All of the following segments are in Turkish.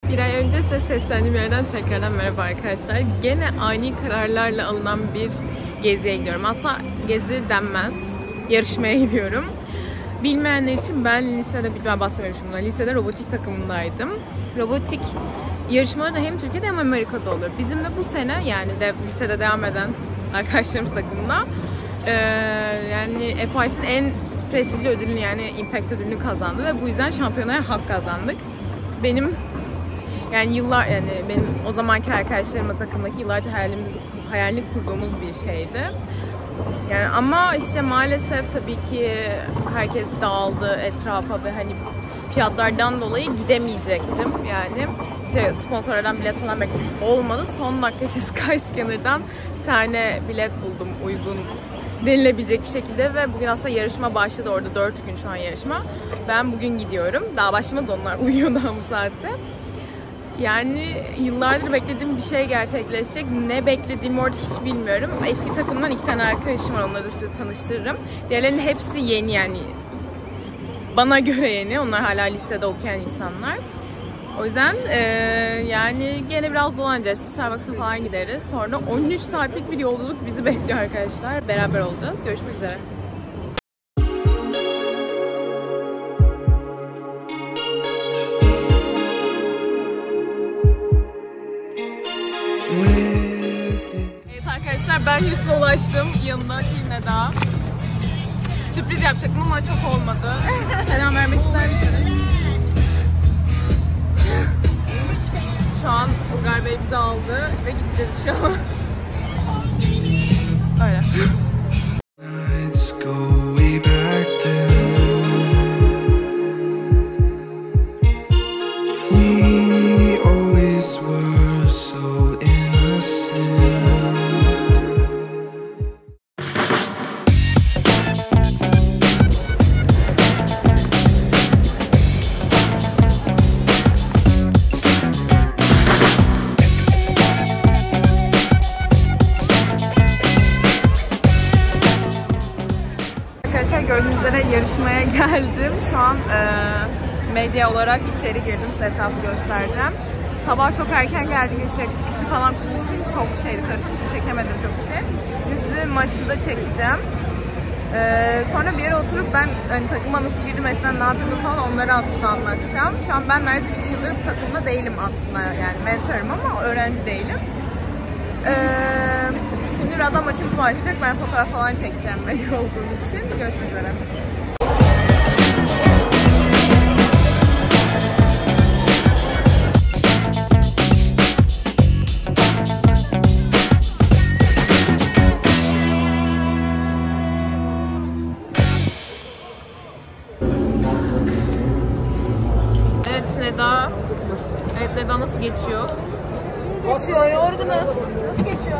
Bir ay önce size seslendiğim yerden tekrardan merhaba arkadaşlar. Gene ani kararlarla alınan bir geziye gidiyorum. Aslında gezi denmez. Yarışmaya gidiyorum. Bilmeyenler için ben lisede, ben bahsetmemişim bundan. Lisede robotik takımındaydım. Robotik yarışmaları da hem Türkiye'de hem Amerika'da oluyor. Bizim de bu sene yani lisede devam eden arkadaşlarımız takımında yani FIS'in en prestijli ödülünü yani Impact ödülünü kazandı ve bu yüzden şampiyonaya hak kazandık. Benim o zamanki arkadaşlarımla takımdaki yıllarca hayalini kurduğumuz bir şeydi. Yani ama işte maalesef tabii ki herkes dağıldı etrafa ve hani fiyatlardan dolayı gidemeyecektim yani. Sponsorlardan bilet falan bekledim. Olmadı. Son dakika Skyscanner'dan bir tane bilet buldum uygun denilebilecek bir şekilde ve bugün aslında yarışma başladı. Orada 4 gün şu an yarışma. Ben bugün gidiyorum. Daha başlamadı, onlar uyuyor daha bu saatte. Yani yıllardır beklediğim bir şey gerçekleşecek. Ne beklediğimi orada hiç bilmiyorum. Eski takımdan 2 tane arkadaşım var. Onları da size tanıştırırım. Diğerlerinin hepsi yeni yani. Bana göre yeni. Onlar hala listede okuyan insanlar. O yüzden yani gene biraz dolanacağız. Starbucks'a falan gideriz. Sonra 13 saatlik bir yolculuk bizi bekliyor arkadaşlar. Beraber olacağız. Görüşmek üzere. Evet arkadaşlar, ben Hüsnü'ne ulaştım. Yanımda Tilne daha. Sürpriz yapacaktım ama çok olmadı. Selam vermek ister misiniz? Şu an Ilgar Bey bizi aldı ve gideceğiz inşallah. Öyle. Arkadaşlar gördüğünüz üzere yarışmaya geldim. Şu an medya olarak içeri girdim. Size etrafı göstereceğim. Sabah çok erken geldim. İşte kütü falan kurduğum için çok şeydi, karışık. Çekemedim çok bir şey. Şimdi size maçı da çekeceğim. Sonra bir yere oturup ben hani, takıma nasıl girdim, eskiden ne yapıyordum falan onları anlatacağım. Şu an ben neredeyse 3 yıldır bu takımda değilim aslında. Yani mentorum ama öğrenci değilim. Şimdi birazdan maçımız başlayacak. Ben fotoğraf falan çekeceğim medya olduğum için. Görüşmek üzere. Evet Neda. Evet Neda nasıl geçiyor? İyi geçiyor, yorgunuz. Nasıl geçiyor?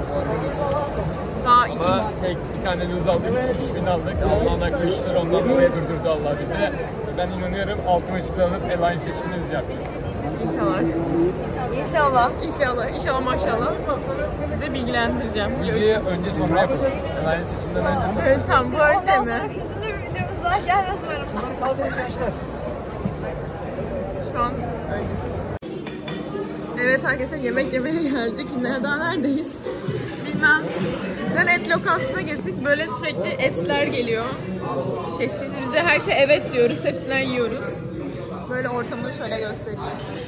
Daha bir tane luz aldık, 3.000 aldık. Allah'ın hakkı 3 lira, ondan dolayı durdurdu Allah bize. Ben inanıyorum 6 maçı da alıp Alliance seçimlerimizi yapacağız. İnşallah. İnşallah. İnşallah. İnşallah maşallah. Size bilgilendireceğim. Bilgiyi önce sonra yapacağız. Alliance seçimden önce sonra. Evet tamam, bu önce mi? Sizin de bir videomuz var. Gelmez umarım. Kaldırın gençler. Şu an öncesi. Evet arkadaşlar, yemek yemeye geldik. Neredeyiz? Bilmem. Sen et lokantasına gezdik. Böyle sürekli etler geliyor. Çeşit. Biz de her şey evet diyoruz. Hepsinden yiyoruz. Böyle ortamını şöyle göstereyim.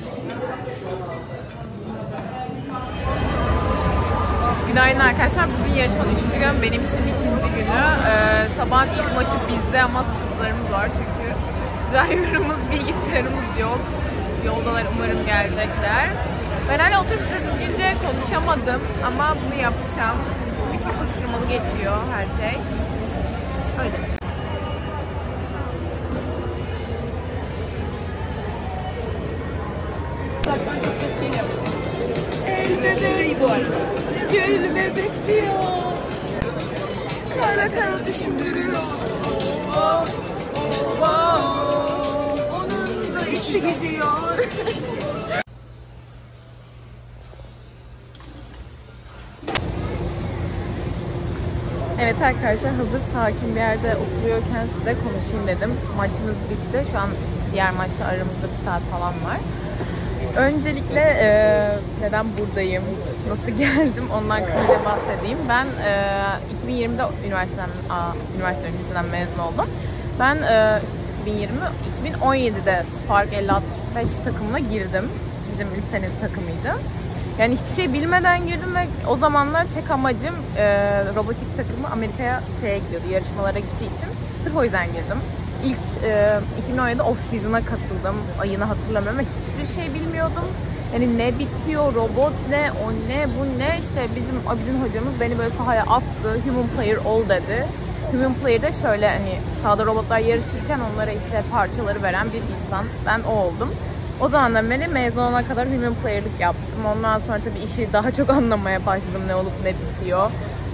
Günaydın arkadaşlar. Bugün yarışmanın 3. gün. Benim için 2. günü. Sabah ilk maçı bizde ama sıkıntılarımız var. Çünkü driver'ımız, bilgisayarımız yok. Yoldalar, umarım gelecekler. Ben hala oturup size düzgünce konuşamadım ama bunu yapacağım. Çünkü çok koşturmalı geçiyor her şey. Öyle. El bebek. Köylü bebek diyor. Kara kara düşündürüyor. Oh, oh, oh. Onun da içi gidiyor. Evet arkadaşlar, hazır sakin bir yerde oturuyorken size konuşayım dedim. Maçımız bitti. Şu an diğer maçla aramızda 1 saat falan var. Öncelikle neden buradayım, nasıl geldim ondan kısaca bahsedeyim. Ben 2020'de liseden mezun oldum. Ben 2017'de Spark 5065 takımına girdim. Bizim lisenin takımıydı. Yani hiçbir şey bilmeden girdim ve o zamanlar tek amacım robotik takımı Amerika'ya gidiyordu, yarışmalara gittiği için. Sırf o yüzden girdim. İlk 2017'de off-season'a katıldım. Ayını hatırlamıyorum ve hiçbir şey bilmiyordum. Yani ne bitiyor, robot ne, o ne, bu ne. İşte bizim Abidin hocamız beni böyle sahaya attı. Human player ol dedi. Human player de şöyle hani sahada robotlar yarışırken onlara işte parçaları veren bir insan. Ben o oldum. O zamandan beri mezun olana kadar human player'lık yaptım. Ondan sonra tabii işi daha çok anlamaya başladım. Ne olup ne bitiyor.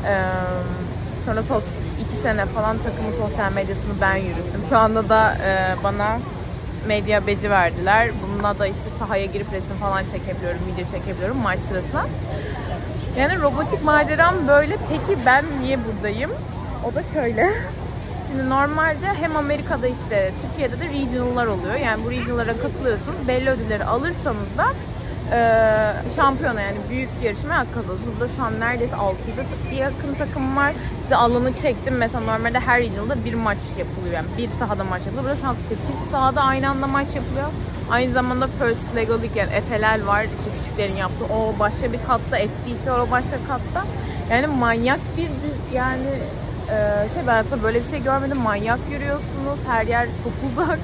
Sonra 2 sene falan takımın sosyal medyasını ben yürüttüm. Şu anda da bana medya beci verdiler. Bununla da işte sahaya girip resim falan çekebiliyorum, video çekebiliyorum maç sırasında. Yani robotik maceram böyle. Peki ben niye buradayım? O da şöyle. Şimdi normalde hem Amerika'da işte Türkiye'de de regional'lar oluyor. Yani bu regional'lara katılıyorsunuz. Belli ödülleri alırsanız da şampiyona yani büyük yarışmaya hak kazanıyorsunuz. Burada şu an neredeyse 600'e yakın takım var. Size alanı çektim. Mesela normalde her regional'da bir maç yapılıyor. Yani bir sahada maç yapılıyor. Burada şu an 8 sahada aynı anda maç yapılıyor. Aynı zamanda First Lego League yani FLL var. İşte küçüklerin yaptığı. O başka bir katta. FTC o başka katta. Yani manyak bir yani ben aslında böyle bir şey görmedim. Manyak yürüyorsunuz. Her yer çok uzak.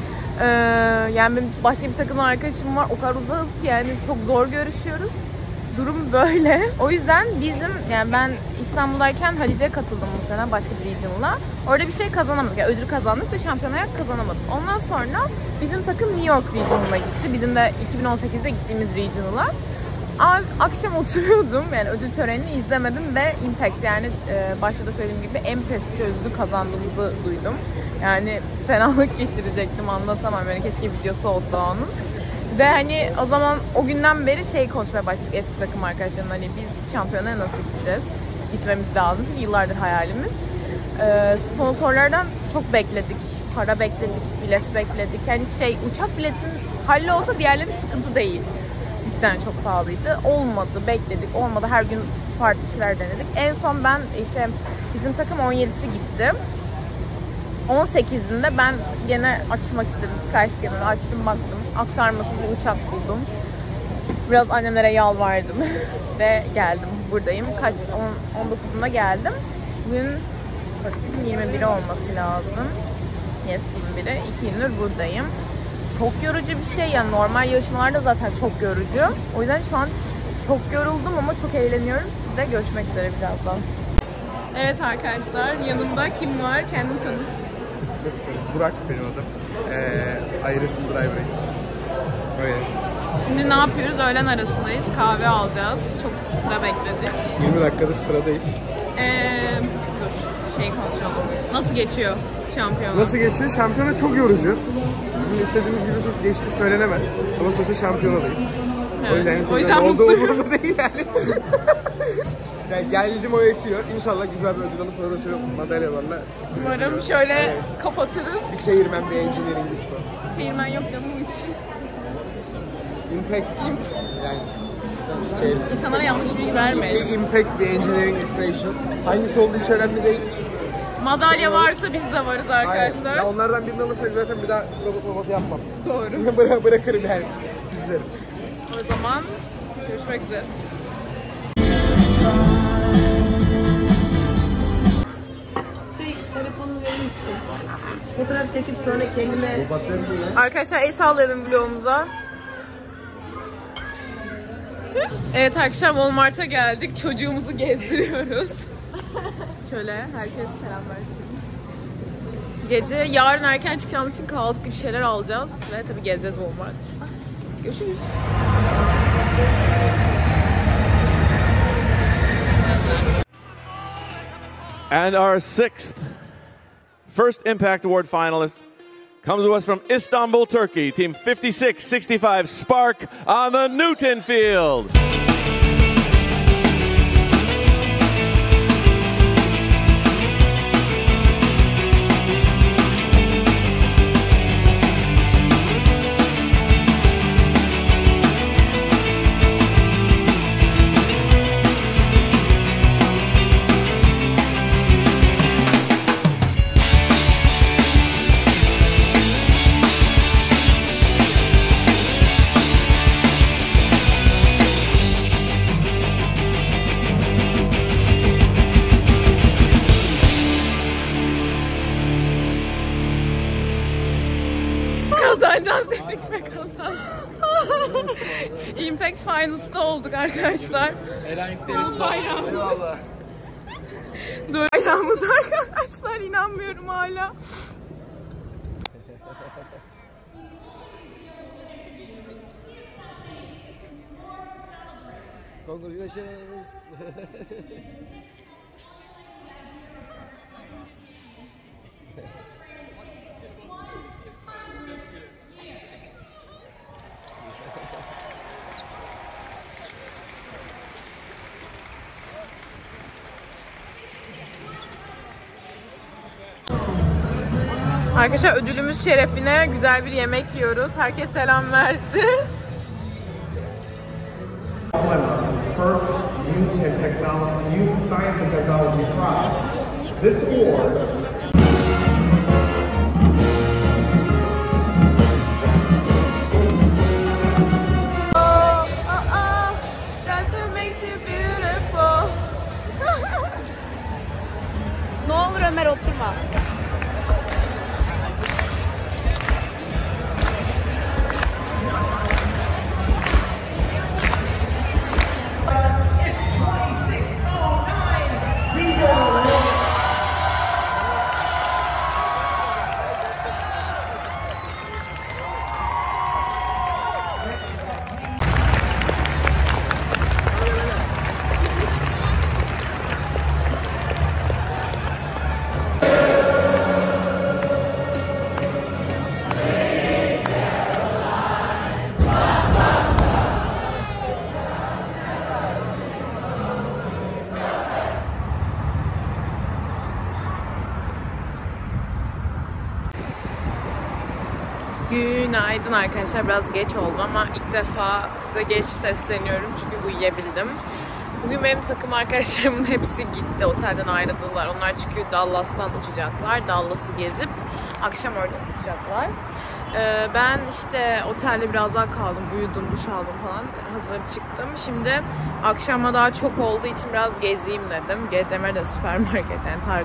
Yani benim başka bir takım arkadaşım var. O kadar uzağız ki yani çok zor görüşüyoruz. Durum böyle. O yüzden yani ben İstanbul'dayken Halice'ye katıldım bu sene başka bir regional'a. Orada bir şey kazanamadık. Yani ödül kazandık da şampiyonaya kazanamadık. Ondan sonra bizim takım New York regional'a gitti. Bizim de 2018'de gittiğimiz regional'a. Akşam oturuyordum yani ödül törenini izlemedim ve Impact yani başta da söylediğim gibi en prestijli ödülü kazandığımızı duydum. Yani fenalık geçirecektim anlatamam yani keşke videosu olsa onun. Ve hani o zaman o günden beri konuşmaya başladık eski takım arkadaşlarımla hani biz şampiyonaya nasıl gideceğiz? Gitmemiz lazım çünkü yıllardır hayalimiz. Sponsorlardan çok bekledik, para bekledik, bilet bekledik. Yani uçak biletin hallolsa diğerleri sıkıntı değil. Cidden çok pahalıydı. Olmadı, bekledik. Olmadı. Her gün partiler denedik. En son ben bizim takım 17'si gitti. 18'inde ben gene açmak istedim. Skyscanner'ı açtım baktım. Aktarmasız bir uçak buldum. Biraz annemlere yalvardım. Ve geldim. Buradayım. 19'unda geldim. Bugün 21'i olması lazım. Yes 21'i. 2 gündür buradayım. Çok yorucu bir şey yani normal yarışmalarda zaten çok yorucu. O yüzden şu an çok yoruldum ama çok eğleniyorum. Sizle görüşmek üzere birazdan. Evet arkadaşlar yanımda kim var? Kendini tanıt. Burak benim adım. Iris'in driver'ı. Öyle. Şimdi ne yapıyoruz? Öğlen arasındayız. Kahve alacağız. Çok sıra bekledik. 20 dakikadır sıradayız. Konuşalım. Nasıl geçiyor şampiyona? Nasıl geçiyor? Şampiyona çok yorucu. Bizim istediğimiz gibi çok geçti söylenemez. Ama sonuçta şampiyonadayız. Evet, o yüzden olduğu umurumda değil yani. Yani geldim o yetiyor. İnşallah güzel bir ödül alıp sonra da şöyle madalyalarla bitiririz. Umarım şöyle kapatırız. Bir çevirmen, bir engineering dispo. Çevirmen yok canım hiç. Impact. Yani İnsanlara yanlış bilgi vermeyin. bir impact, bir engineering inspiration. Hangisi olduğu hiç önemli değil. Madalya varsa biz de varız arkadaşlar. Aynen. Ya onlardan birini alırsak zaten bir daha robot yapmam. Doğru. Bırakırım yani. İzlerim. O zaman görüşmek üzere. Telefonu verir misin? Fotoğraf çekip sonra kendime... Arkadaşlar el sallayalım vlogumuza. Evet arkadaşlar Walmart'a geldik. Çocuğumuzu gezdiriyoruz. Şöyle herkes selam versin. Gece yarın erken çıkacağımız için kahvaltı gibi şeyler alacağız. Ve tabii gezeceğiz Walmart. Görüşürüz. And our first Impact Award finalist comes to us from Istanbul, Turkey, Team 5665 Spark on the Newton field. Impact Finals'ta olduk arkadaşlar. Bayram. Eyvallah. Bayrağımız arkadaşlar, inanmıyorum hala. Congratulations. Arkadaşlar ödülümüz şerefine güzel bir yemek yiyoruz. Herkes selam versin. First Youth Science and Technology Prize. This award That's what makes you beautiful. Ne olur Ömer oturma. Günaydın arkadaşlar, biraz geç oldu ama ilk defa size geç sesleniyorum çünkü uyuyabildim. Bugün benim takım arkadaşlarımın hepsi gitti, otelden ayrıldılar. Onlar çünkü Dallas'tan uçacaklar, Dallas'ı gezip akşam orada uçacaklar. Ben işte otelde biraz daha kaldım, uyudum, duş aldım falan, hazırlanıp çıktım. Şimdi akşama daha çok olduğu için biraz gezeyim dedim. Gezeme de süpermarket, yani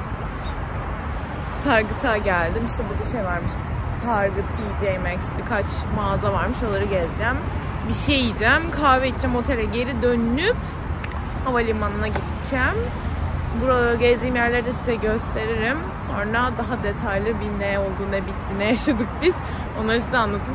Target'a geldim. İşte burada şey varmış, Target, TJ Maxx, birkaç mağaza varmış, oraları gezeceğim. Bir şey yiyeceğim, kahve içeceğim, otele geri dönüp havalimanına gideceğim. Burada gezdiğim yerleri de size gösteririm. Sonra daha detaylı bir ne oldu, ne bitti, ne yaşadık biz, onları size anlatayım.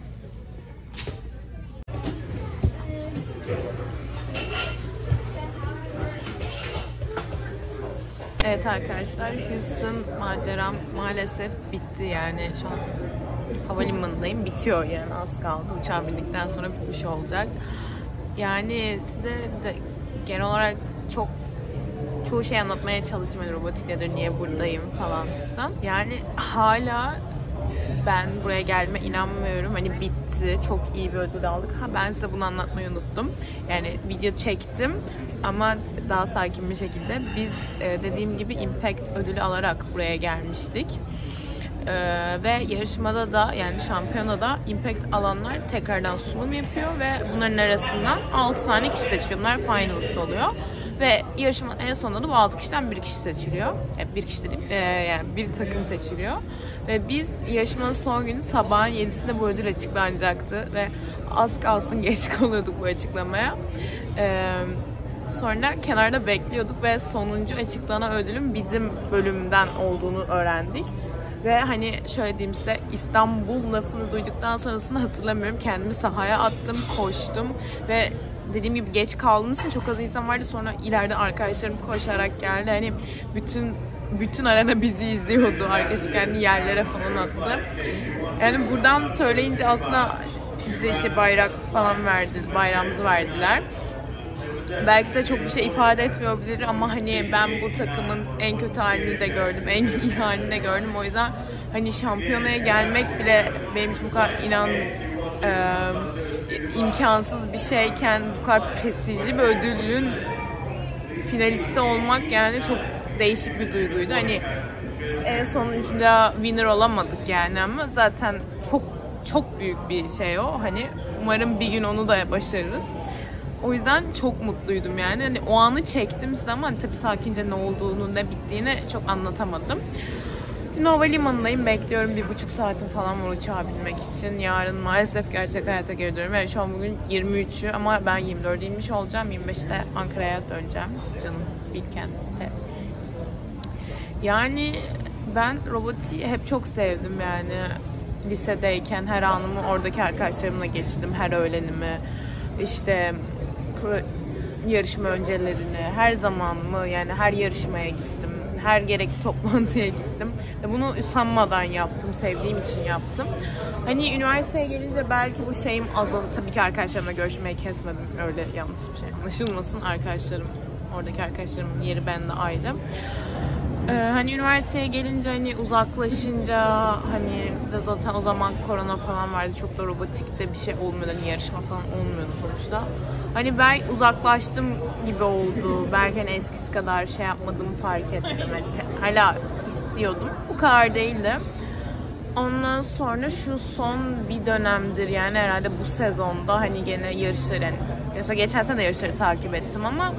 Evet arkadaşlar, Houston maceram maalesef bitti, yani şu an havalimanındayım, bitiyor yani, az kaldı, uçağa bindikten sonra bitmiş olacak. Yani size de genel olarak çoğu şey anlatmaya çalıştım, robotikledir, niye buradayım falan fistan. Yani hala ben buraya gelme inanmıyorum. Hani bitti, çok iyi bir ödül aldık. Ben size bunu anlatmayı unuttum. Yani video çektim ama daha sakin bir şekilde. Biz dediğim gibi Impact ödülü alarak buraya gelmiştik. Ve yarışmada da, yani şampiyonada Impact alanlar tekrardan sunum yapıyor ve bunların arasından 6 tane kişi seçiliyor. Bunlar finalist oluyor. Ve yarışmanın en sonunda da bu 6 kişiden bir kişi seçiliyor. Bir kişi değil, yani bir takım seçiliyor. Ve biz yarışmanın son günü sabahın 7'sinde bu ödül açıklanacaktı. Ve az kalsın geç kalıyorduk bu açıklamaya. Sonra kenarda bekliyorduk ve sonuncu açıklanan ödülün bizim bölümden olduğunu öğrendik. Ve hani şöyle diyeyim size, İstanbul lafını duyduktan sonrasını hatırlamıyorum. Kendimi sahaya attım, koştum ve dediğim gibi geç kaldığımız için çok az insan vardı. Sonra ileride arkadaşlarım koşarak geldi. Hani bütün arena bizi izliyordu. Arkadaşım kendi yerlere falan attı. Yani buradan söyleyince aslında bize işte bayrak falan verdi, bayrağımızı verdiler. Belki size çok bir şey ifade etmiyor olabilir ama hani ben bu takımın en kötü halini de gördüm, en iyi halini de gördüm. O yüzden hani şampiyonaya gelmek bile benim için bu kadar imkansız bir şeyken, bu kadar prestijli bir ödülün finalisti olmak yani çok değişik bir duyguydu. Hani en sonucunda winner olamadık yani ama zaten çok büyük bir şey o. Hani umarım bir gün onu da başarırız. O yüzden çok mutluydum yani. Hani o anı çektim size ama hani tabii sakince ne olduğunu, ne bittiğini çok anlatamadım. Şimdi havalimanındayım. Bekliyorum 1,5 saatim falan var uçağa binmek için. Yarın maalesef gerçek hayata geri dönüyorum. Evet, şu an bugün 23'ü ama ben 24'e inmiş olacağım. 25'te Ankara'ya döneceğim. Canım Bilkent'te. Yani ben robotiği hep çok sevdim yani. Lisedeyken her anımı oradaki arkadaşlarımla geçirdim. Her öğlenimi. İşte yarışma öncelerini, her zamanımı yani her yarışmaya gittim. Her gerekli toplantıya gittim. Ve bunu usanmadan yaptım. Sevdiğim için yaptım. Hani üniversiteye gelince belki bu şeyim azaldı. Tabii ki arkadaşlarımla görüşmeyi kesmedim. Öyle yanlış bir şey anlaşılmasın. Arkadaşlarım, oradaki arkadaşlarımın yeri bende ayrı. Hani üniversiteye gelince hani uzaklaşınca hani de zaten o zaman korona falan vardı. Çok da robotikte bir şey olmuyordu. Hani yarışma falan olmuyordu sonuçta. Hani ben uzaklaştım gibi oldu. Belki hani eskisi kadar şey yapmadığımı fark ettim. Hala istiyordum. Bu kadar değildi. Ondan sonra şu son bir dönemdir yani herhalde bu sezonda hani gene yarışları yani mesela geçen sene de yarışları takip ettim ama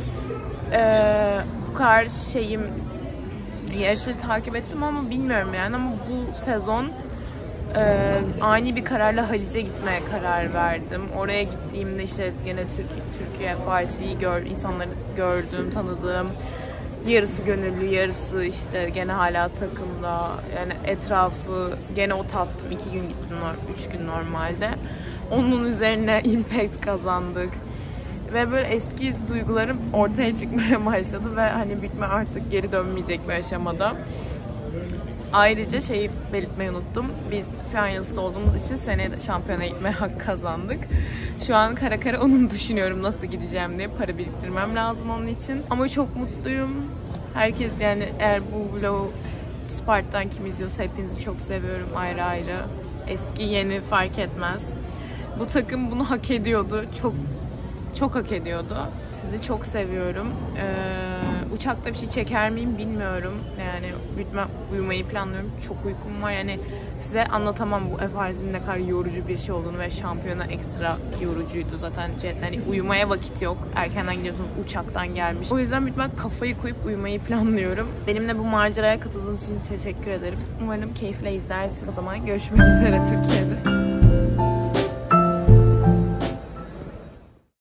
bu kadar şeyim yarışları takip ettim ama bilmiyorum yani ama bu sezon ani bir kararla Haliç'e gitmeye karar verdim. Oraya gittiğimde işte gene Türkiye FRC'yi insanları gördüm, tanıdığım. Yarısı gönüllü, yarısı işte gene hala takımda. Yani etrafı gene o tattım. 2 gün gittim, 3 gün normalde. Onun üzerine impact kazandık. Ve böyle eski duygularım ortaya çıkmaya başladı ve hani bitme artık geri dönmeyecek bir aşamada. Ayrıca şeyi belirtmeyi unuttum. Biz finalist olduğumuz için seneye de şampiyona gitmeye hak kazandık. Şu an kara kara onu düşünüyorum nasıl gideceğim diye. Para biriktirmem lazım onun için. Ama çok mutluyum. Herkes yani eğer bu vlogu Spark'tan kim izliyorsa hepinizi çok seviyorum ayrı ayrı. Eski yeni fark etmez. Bu takım bunu hak ediyordu. Çok hak ediyordu. Sizi çok seviyorum. Uçakta bir şey çeker miyim bilmiyorum. Yani uyumayı planlıyorum. Çok uykum var. Yani size anlatamam bu FRC'nin ne kadar yorucu bir şey olduğunu ve şampiyona ekstra yorucuydu zaten. Yani uyumaya vakit yok. Erkenden gidiyorsunuz, uçaktan gelmiş. O yüzden kafayı koyup uyumayı planlıyorum. Benimle bu maceraya katıldığınız için teşekkür ederim. Umarım keyifle izlersin. O zaman görüşmek üzere Türkiye'de.